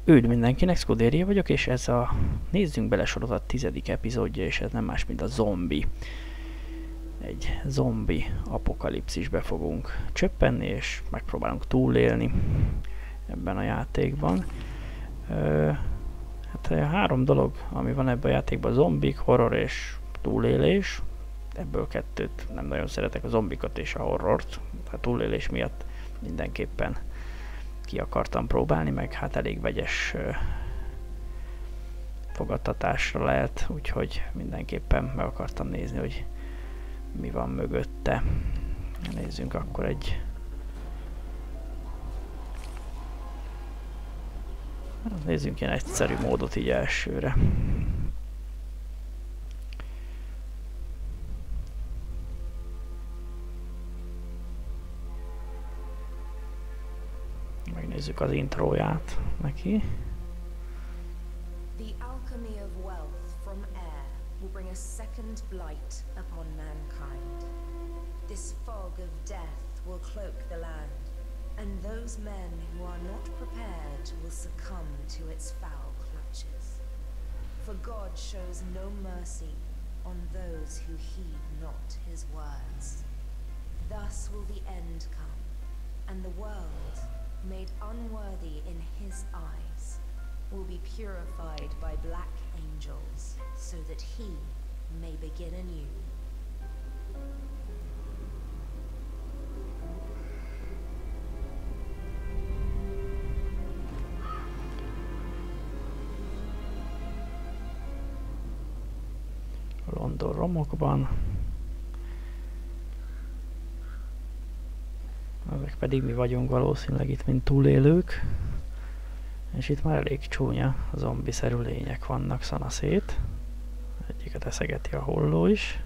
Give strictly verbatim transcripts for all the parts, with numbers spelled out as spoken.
Üdv mindenkinek, Scudéria vagyok, és ez a Nézzünk bele sorozat tizedik epizódja, és ez nem más, mint a zombi. Egy zombi apokalipszisbe fogunk csöppenni, és megpróbálunk túlélni ebben a játékban. Ö, hát három dolog, ami van ebben a játékban: zombik, horror és túlélés. Ebből kettőt nem nagyon szeretek, a zombikat és a horrort. A túlélés miatt mindenképpen ki akartam próbálni, meg hát elég vegyes uh, fogadtatásra lehet, úgyhogy mindenképpen meg akartam nézni, hogy mi van mögötte. Nézzünk akkor egy... Nézzünk ilyen egyszerű módot így elsőre. Megnézzük az intróját neki. The alchemy of wealth from air will bring a second blight upon mankind. This fog of death will cloak the land, and those men who are not prepared will succumb to its foul clutches. For God shows no mercy on those who heed not his words. Thus will the end come, and the world, made unworthy in his eyes, will be purified by black angels, so that he may begin anew. London romokban. Ezek pedig mi vagyunk valószínűleg itt, mint túlélők. És itt már elég csúnya zombiszerű lények vannak szanaszét. Egyiket eszegeti a holló is.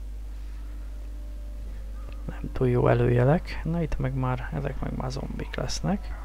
Nem túl jó előjelek. Na itt meg már, ezek meg már zombik lesznek.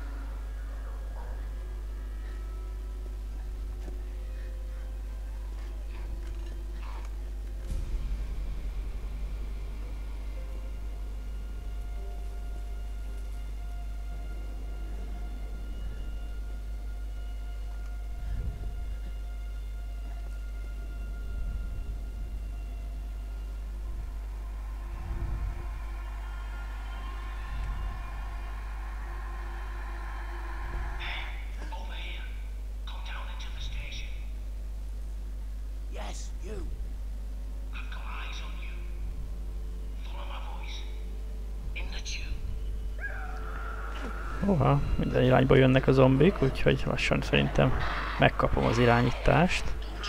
Oha, minden irányba jönnek a zombik, úgyhogy lassan szerintem megkapom az irányítást.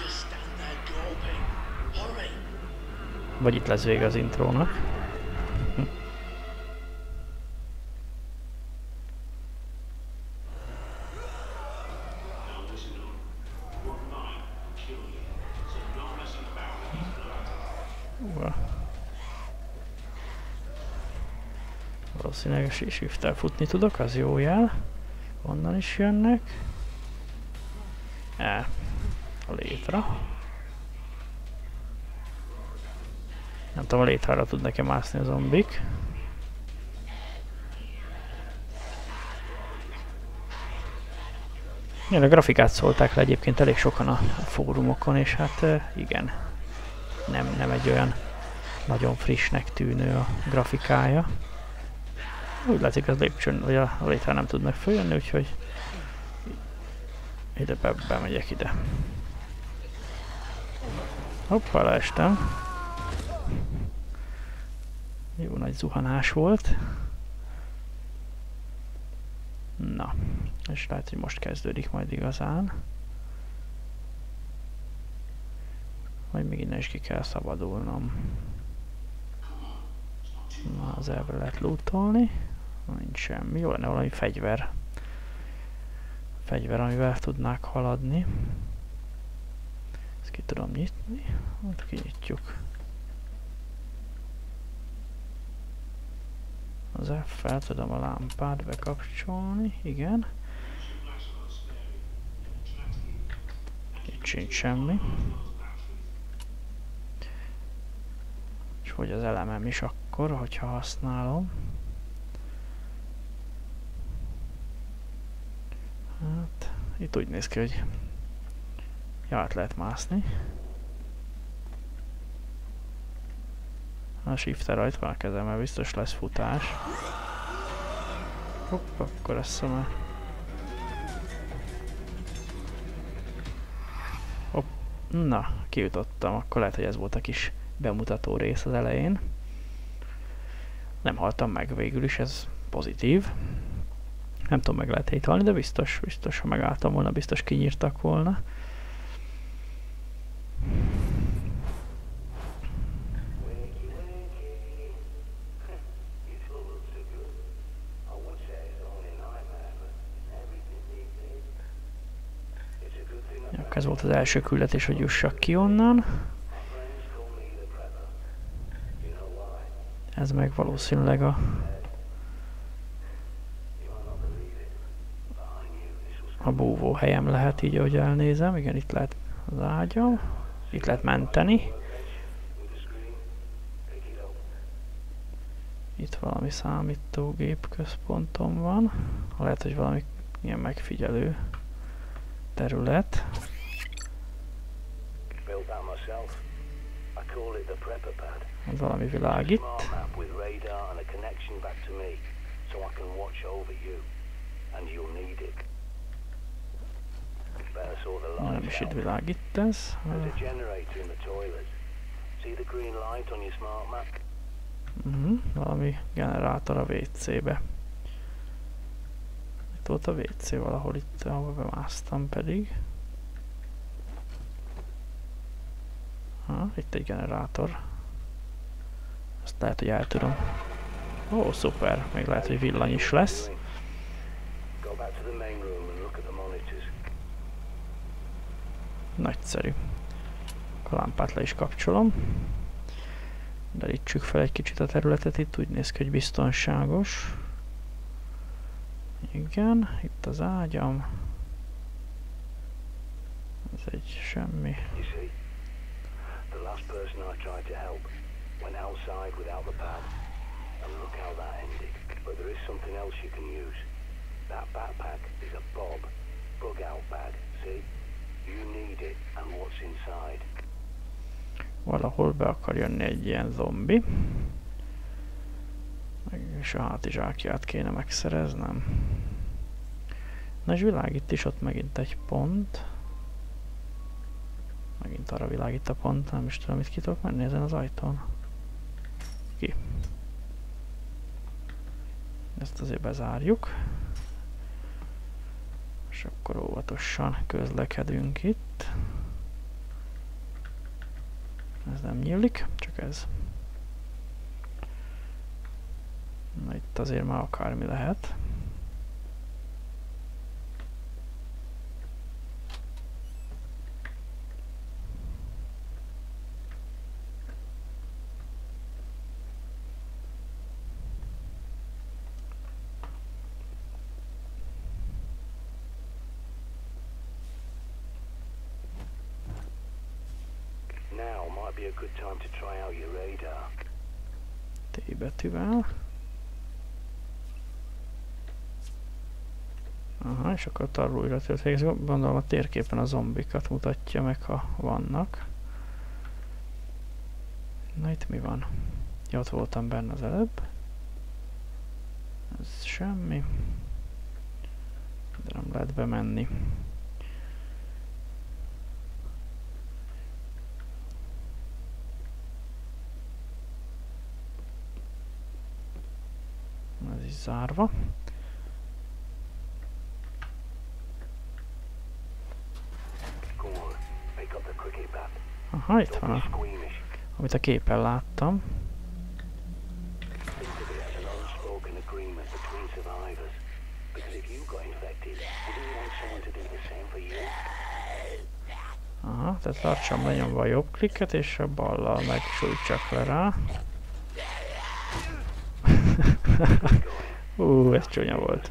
Vagy itt lesz vége az intrónak. Hm. Uha. Valószínűleg a shift-tel futni tudok, az jó jel. Onnan is jönnek. E, a létra. Nem tudom, a létrára tud nekem mászni a zombik. Igen, a grafikát szólták le egyébként elég sokan a fórumokon, és hát igen, nem, nem egy olyan nagyon frissnek tűnő a grafikája. Úgy látszik, az lépcsőn, vagy a létre nem tudnak följönni, úgyhogy ide be, bemegyek ide. Hoppá, leestem. Jó nagy zuhanás volt. Na, és lehet, hogy most kezdődik majd igazán. Vagy még innen is ki kell szabadulnom. Na, az elvre lehet lootolni. Nincs semmi. Jó lenne valami fegyver. Fegyver, amivel tudnák haladni. Ezt ki tudom nyitni. Hát kinyitjuk. Az F-fel tudom a lámpát bekapcsolni. Igen. Itt sincs semmi. És hogy az elemem is akkor, hogyha használom. Hát Itt úgy néz ki, hogy ja, át lehet mászni. A shifter rajta van a kezemmel, biztos lesz futás. Hopp, akkor ezt már. Hopp, na, kijutottam, akkor lehet, hogy ez volt a kis bemutató rész az elején. Nem haltam meg végül is, ez pozitív. Nem tudom, meg lehet itt halni, de biztos, biztos, ha megálltam volna, biztos kinyírtak volna. Ez volt az első küldetés, hogy jussak ki onnan. Ez meg valószínűleg a a búvó helyem lehet, így ahogy elnézem. Igen, itt lehet az ágyam. Itt lehet menteni. Itt valami számítógép központom van. Lehet, hogy valami ilyen megfigyelő terület. Ez valami világít. Nem is itt világít ez. Uh-huh, valami generátor a vé cébe. Itt volt a vé cé valahol itt, ahol bemásztam pedig. Ha, itt egy generátor. Azt lehet, hogy el tudom. Ó, szuper, még lehet, hogy villany is lesz. Nagyszerű. A lámpát le is kapcsolom. Derítsük fel egy kicsit a területet, itt úgy néz ki, hogy biztonságos. Igen, itt az ágyam. Ez egy semmi. Valahol be akar jönni egy ilyen zombi. És a hátizsákját kéne megszereznem. Na és világít is ott megint egy pont. Megint arra világít a pont, nem is tudom, mit ki tudok menni ezen az ajtón. Ki. Ezt azért bezárjuk. És akkor óvatosan közlekedünk itt. Ez nem nyílik, csak ez. Na itt azért már akármi lehet. T betűvel. Aha, és akkor arról újra történik. Gondolom a térképen a zombikat mutatja meg, ha vannak. Na itt mi van? Ja, ott voltam benne az előbb. Ez semmi. De nem lehet bemenni. Ez is zárva. Aha, itt van a, amit a képen láttam. Aha, tehát tartsam lenyomva a jobb klikket, és a ballal meg sújtsak le rá. Ú, ez csúnya volt.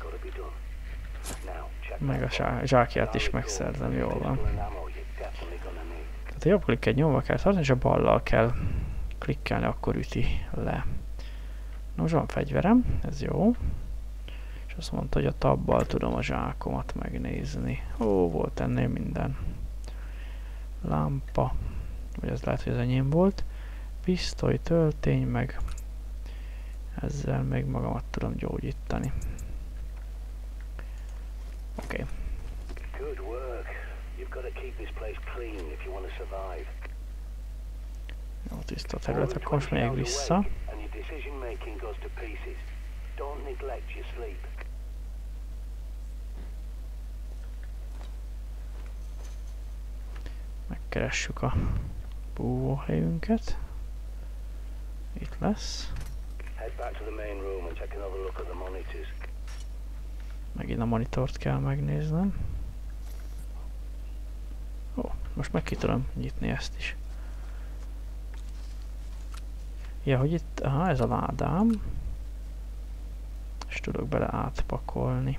Meg a zsákját is megszerzem, jól van. Tehát a jobb klikket nyomva kell tartani, és a ballal kell klikkelni, akkor üti le. Nos, van fegyverem, ez jó. És azt mondta, hogy a tabbal tudom a zsákomat megnézni. Ó, volt ennél minden. Lámpa. Vagy az lehet, hogy az enyém volt. Pisztoly, töltény, meg ezzel még magamat tudom gyógyítani. Oké. Okay. Jó, tiszta terület, akkor most megyek vissza. Megkeressük a búvóhelyünket. Itt lesz. Megint a monitort kell megnéznem. Ó, most meg ki tudom nyitni ezt is. Ja, hogy itt, aha, ez a ládám. És tudok bele átpakolni.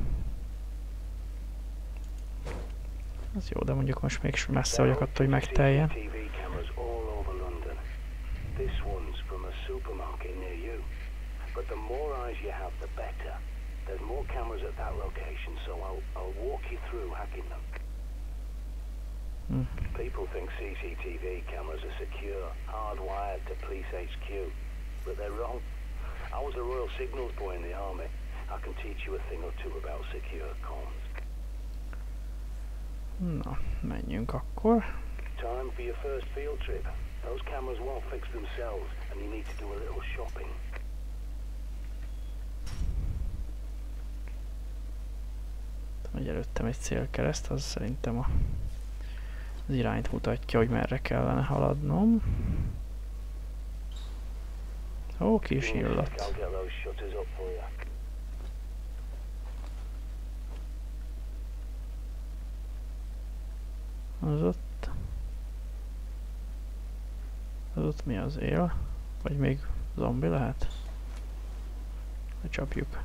Ez jó, de mondjuk most még messze vagyok attól, hogy megteljen. Hmm. People think C C T V cameras are secure, hardwired to police H Q, but they're wrong. I was a Royal Signals boy in the army. I can teach you a thing or two about secure comms. Na, menjünk akkor. Time for your first field trip. Those cameras won't fix themselves, and you need to do a little shopping. Hogy előttem egy célkereszt, az szerintem a, az irányt mutatja, hogy merre kellene haladnom. Ó, ki is illat. Az ott... Az ott mi az él? Vagy még zombi lehet? Lecsapjuk.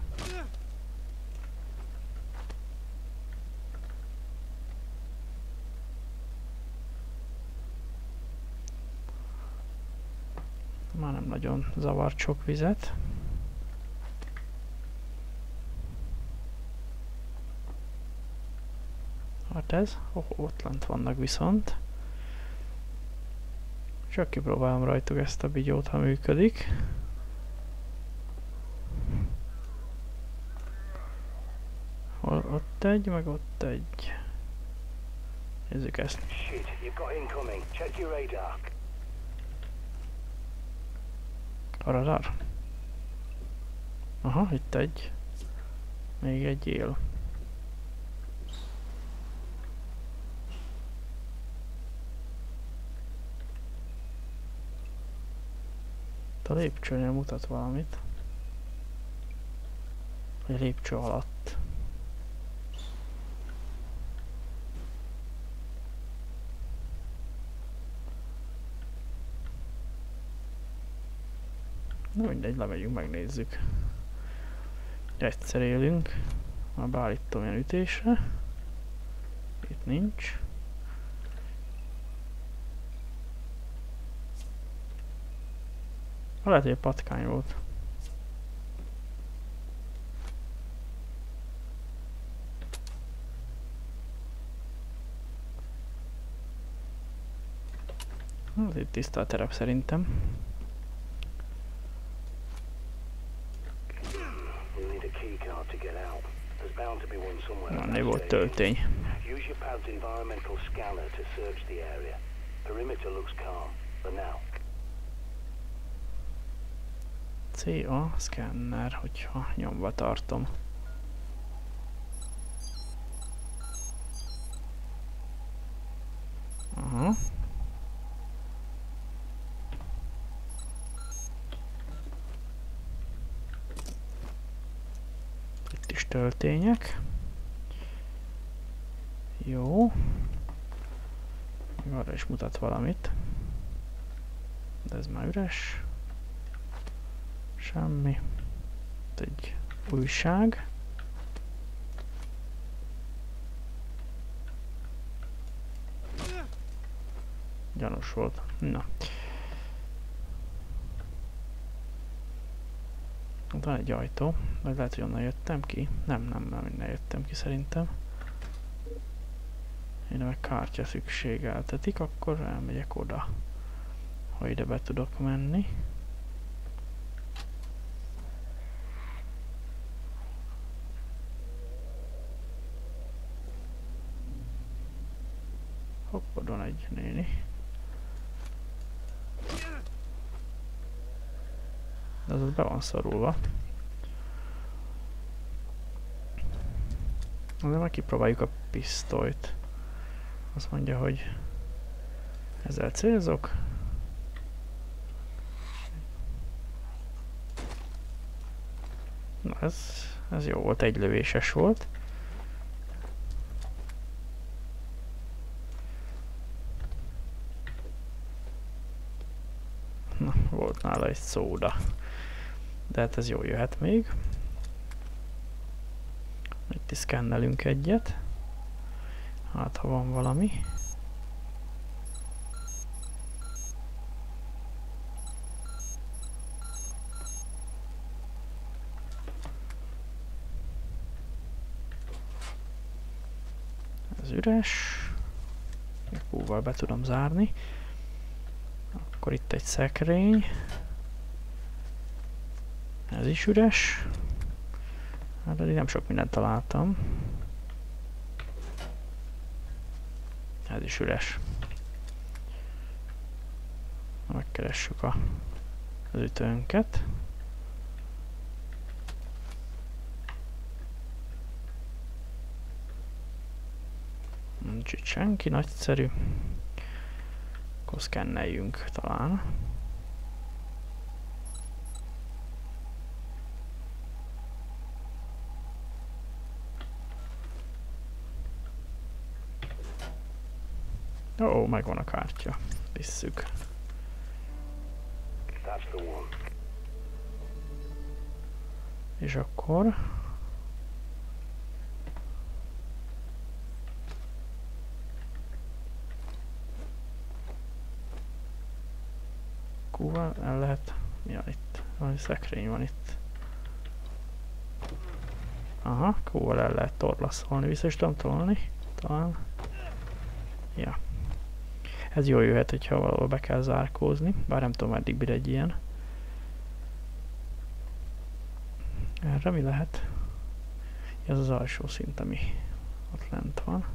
Már nem nagyon zavart sok vizet. Hát ez? Oh, ott lent vannak viszont. Csak kipróbálom rajtuk ezt a bigyót, ha működik. Hol ott egy, meg ott egy. Nézzük ezt. A radar? Aha, itt egy. Még egy él. A lépcsőnél mutat valamit. A lépcső alatt. Na mindegy, lemegyünk, megnézzük. Egyszer élünk. Már beállítom ilyen ütésre. Itt nincs. Lehet, hogy egy patkány volt. Hát itt tiszta a terep szerintem. Na, ne volt töltény. C A szkenner, hogyha nyomva tartom. Aha. Itt is töltények. Jó. Még arra is mutat valamit. De ez már üres. Semmi. Itt egy újság. Gyanús volt. Na. Ott van egy ajtó, vagy lehet, hogy onnan jöttem ki. Nem, nem, nem, innen jöttem ki szerintem. Én meg kártya szükségeltetik, akkor elmegyek oda, ha ide be tudok menni. Hopp, ott van egy néni. De az be van szorulva. De már kipróbáljuk a pisztolyt. Azt mondja, hogy ezzel célzok. Na ez, ez jó volt, egy lövéses volt. Na, volt nála egy szóda. De hát ez jól jöhet még. Itt is szkennelünk egyet. Hát ha van valami. Ez üres. Kúval be tudom zárni. Akkor itt egy szekrény. Ez is üres. Hát eddig nem sok mindent találtam. Ez is üres. Megkeressük a, az ütőnket. Nincs itt senki, nagyszerű. Akkor szkenneljünk talán. Ó, oh, megvan a kártya. Visszük. És akkor... Kúval el lehet... Ja, itt. Valami szekrény van itt. Aha, kúval el lehet torlaszolni. Vissza is tudom tolni. Talán. Ja. Ez jól jöhet, hogyha valahol be kell zárkózni. Bár nem tudom, meddig bír egy ilyen. Erre mi lehet? Ez az alsó szint, ami ott lent van.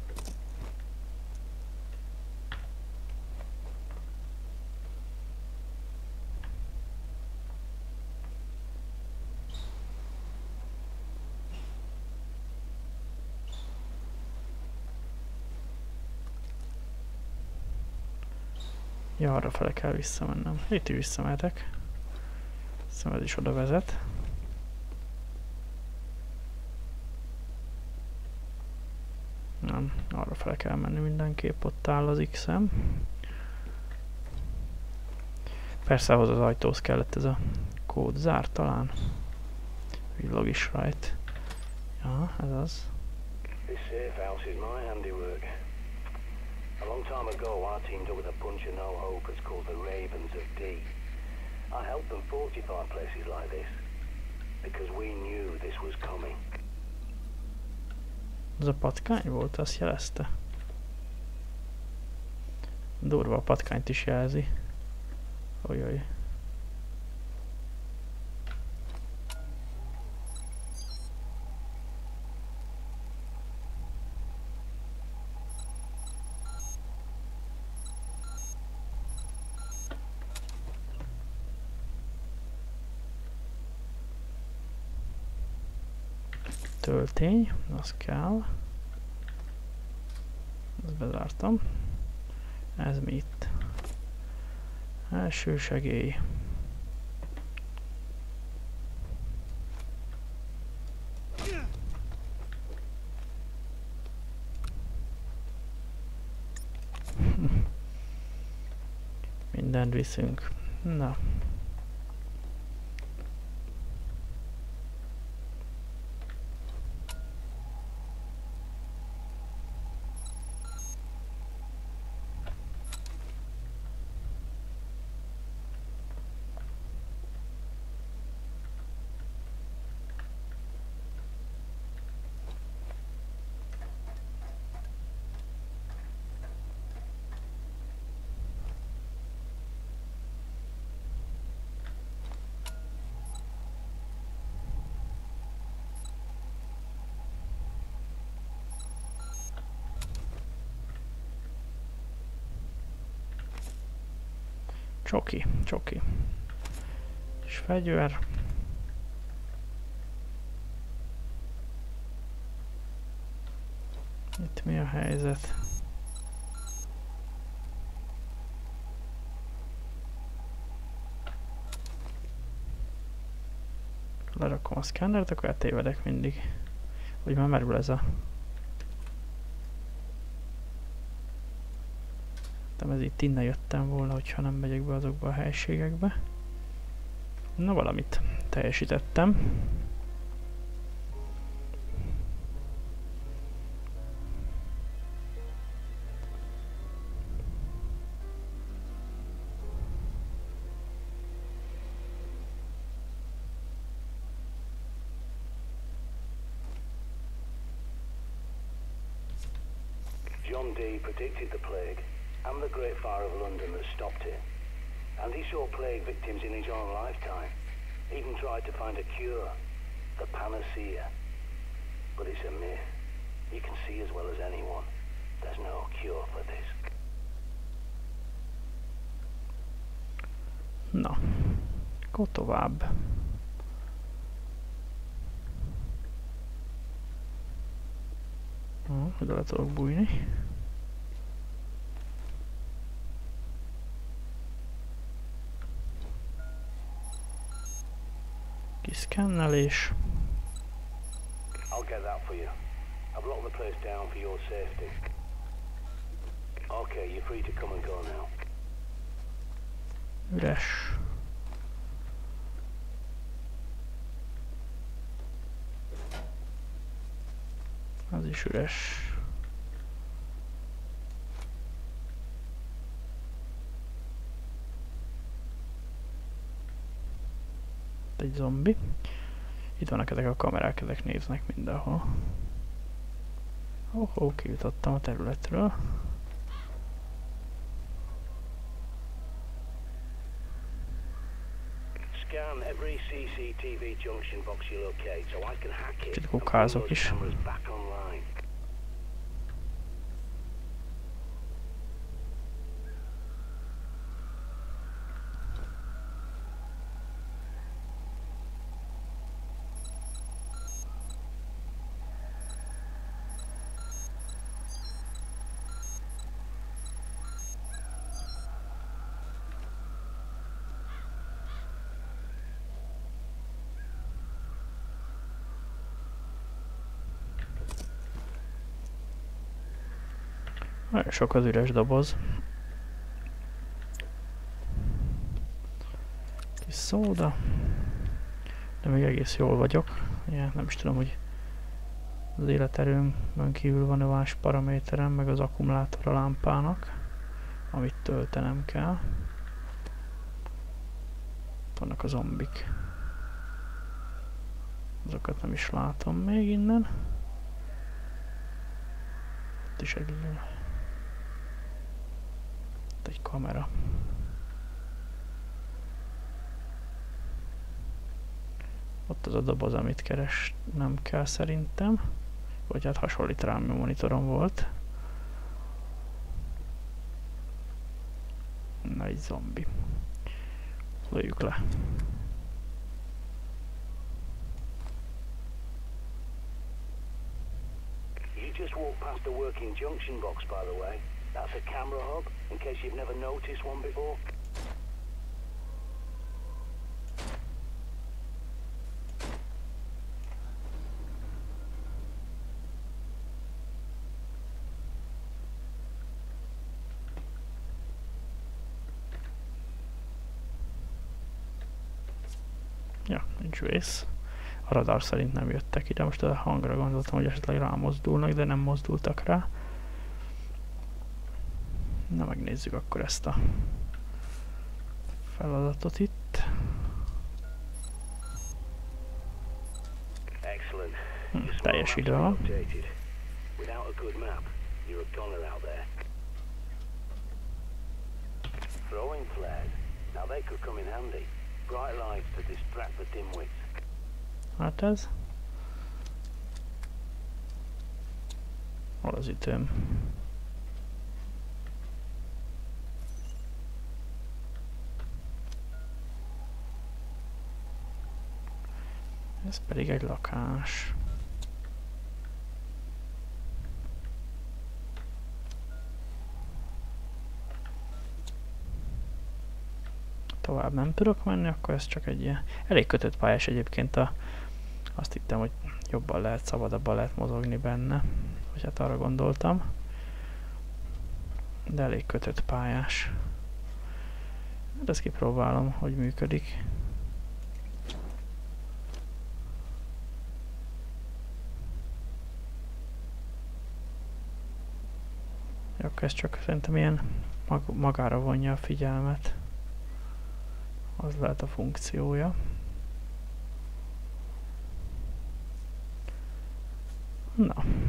Ja, arra fele kell visszamennem. Itt is visszamehetek. Hiszem, ez is oda vezet. Nem, arra fele kell menni mindenképp, ott áll az X-em. Persze ahhoz az ajtóhoz kellett ez a kód zár talán. Villog is rajta. Ja, ez az. This safe house is my handiwork. A long time ago, I teamed up with a bunch of no-hopers called the Ravens of D. I helped them fortify places like this, because we knew this was coming. Ez a patkány volt, azt jelezte. Durva, a patkányt is jelzi. Ojjaj. Töltény, az kell. Ezt bezártam. Ez mi itt? Első segély. Mindent viszünk. Na. Csoki, csoki. És fegyver. Itt mi a helyzet? Lerakom a szkennert, akkor eltévedek mindig. Hogy már merül ez a... Nem, ez itt innen jöttem volna, hogyha nem megyek be azokba a helységekbe. Na, valamit teljesítettem. John Dee predicted the plague and the Great Fire of London that stopped it. And he saw plague victims in his own lifetime. Even tried to find a cure, the panacea. But it's a myth. You can see as well as anyone, there's no cure for this. Na, akkor tovább. Hm, oda le tudok bújni. Kiszkennelés. I'll get that for you. I've locked the place down for your safety. Okay, you're free to come and go now. Üres. Az is üres. Egy zombi. Itt vannak ezek a kamerák, ezek néznek mindenhol. Oh, oh, kijutottam a területről. Scan every C C T V junction box you locate so I can hack it Itt and bring kukázok those is. cameras back online. Nagyon sok az üres doboz. Kis szóda. De még egész jól vagyok. Ja, nem is tudom, hogy az életerőmön kívül van-e más paraméterem, meg az akkumulátor a lámpának, amit töltenem kell. Vannak a zombik. Azokat nem is látom még innen. Itt is egy, itt egy kamera. Ott az a doboz, amit keresnem kell szerintem. Vagy hát hasonlít rám, a monitorom volt. Na, egy zombi. Lőjük le. You just walked past the working junction box, by the way. That's a camera hub, in case you've never noticed one before. Ja, nincs vész. A radar szerint nem jöttek ide, most a hangra gondoltam, hogy esetleg rámozdulnak, de nem mozdultak rá. Na, megnézzük akkor ezt a feladatot itt. Excellent. Hm, teljes idő van. Without a good map, you're a goner out there. Throwing flares. Now they could come in handy. Bright lights to distract the dimwits. Hát ez. Hol az ütőm? Ez pedig egy lakás. Tovább nem tudok menni, akkor ez csak egy ilyen elég kötött pályás egyébként. A, azt hittem, hogy jobban lehet, szabadabban lehet mozogni benne. Vagy hát arra gondoltam. De elég kötött pályás. Hát ezt kipróbálom, hogy működik. Jó, ez csak szerintem ilyen mag magára vonja a figyelmet. Az lehet a funkciója. Na.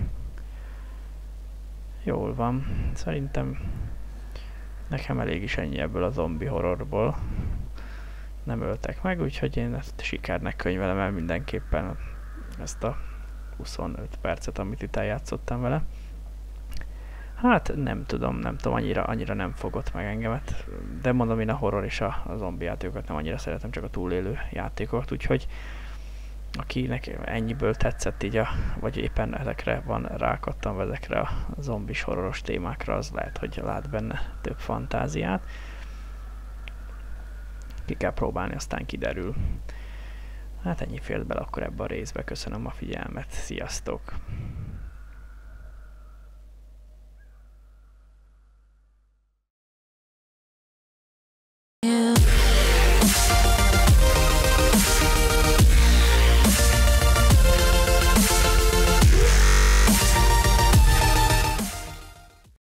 Jól van. Szerintem nekem elég is ennyi ebből a zombi horrorból. Nem öltek meg, úgyhogy én ezt sikernek könyvelem el mindenképpen ezt a huszonöt percet, amit itt eljátszottam vele. Hát nem tudom, nem tudom, annyira, annyira nem fogott meg engemet, de mondom, én a horror és a, a zombi játékokat nem annyira szeretem, csak a túlélő játékokat, úgyhogy akinek ennyiből tetszett így, a, vagy éppen ezekre van rákattam, ezekre a zombis horroros témákra, az lehet, hogy lát benne több fantáziát. Ki kell próbálni, aztán kiderül. Hát ennyi fért bele akkor ebbe a részbe, köszönöm a figyelmet, sziasztok! Yeah.